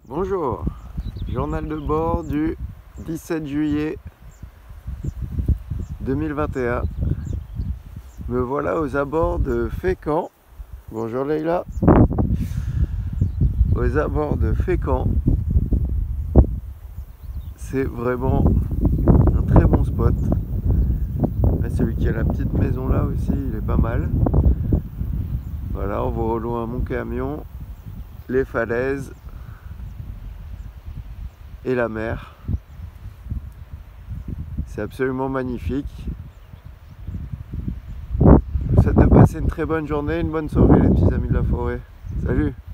Bonjour, journal de bord du 17 juillet 2021. Me voilà aux abords de Fécamp. Bonjour Leïla. Aux abords de Fécamp. C'est vraiment un très bon spot. Là, celui qui a la petite maison là aussi, il est pas mal. Voilà, on voit au loin mon camion, les falaises et la mer. C'est absolument magnifique. Je vous souhaite de passer une très bonne journée, une bonne soirée les petits amis de la forêt. Salut!